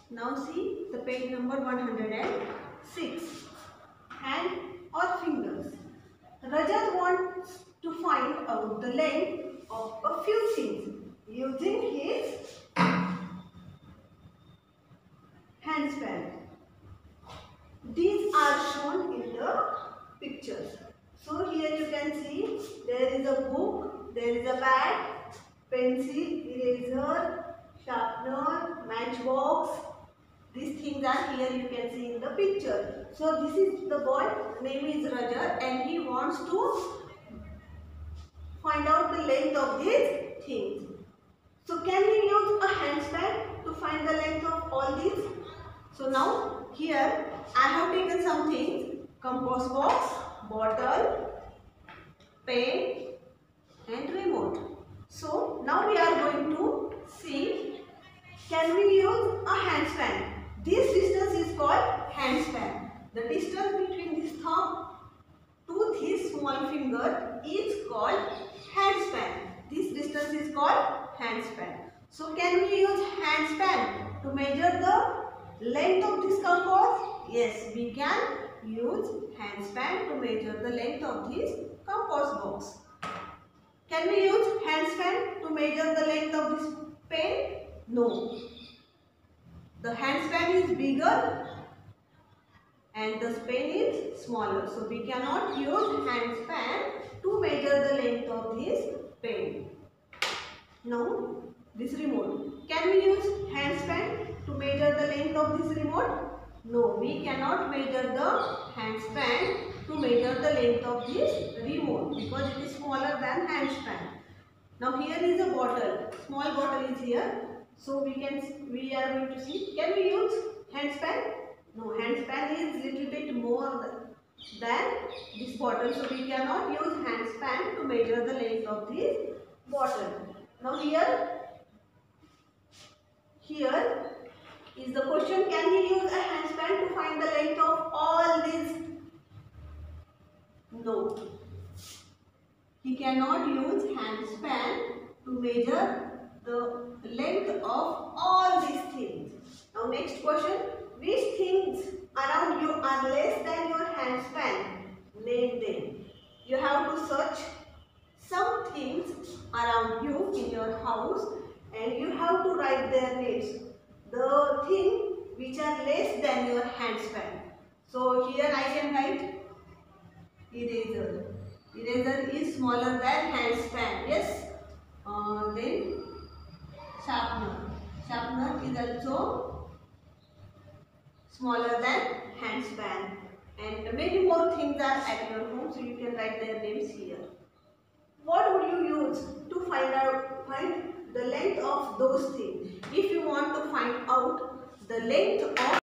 Now see the page number 106. Hand or fingers. Rajat wants to find out the length of a few things using his handspan. These are shown in the pictures. So here you can see there is a book, there is a pad, pencil, eraser, sharpener, matchbox. These things are here you can see in the picture. So this is the boy, name is Rajat, and he wants to find out the length of these things. So can we use a handspan to find the length of all these? So now here I have taken some things: compass box, bottle, pen and remote. So now we are going to see, can we use a handspan? This distance is called handspan. The distance between this thumb to this small finger is called handspan. This distance is called handspan. So can we use handspan to measure the length of this compass? Yes, we can use handspan to measure the length of this compass box. Can we use handspan to measure the length of this pen? No. The handspan is bigger and the pen is smaller. So we cannot use handspan to measure the length of this pen. Now this remote. Can we use handspan to measure the length of this remote? No, we cannot measure the handspan to measure the length of this remote because it is smaller than handspan. Now here is a bottle. Small bottle is here. So we are going to see. Can we use handspan? No, handspan is little bit more than this bottle. So we cannot use handspan to measure the length of this bottle. Now here is the question, can we use a handspan to find the length of all these? No. He cannot use handspan to measure the length of all these things. Now next question, which things around you are less than your handspan? Name them. You have to search some things around you in your house and you have to write their names. The thing which are less than your handspan. So here I can write eraser. Eraser is smaller than handspan. Yes. Then sharpener. Sharpener is also smaller than handspan. And many more things are at your home, so you can write their names here. What would you use to find the length of those things? If you want to find out the length of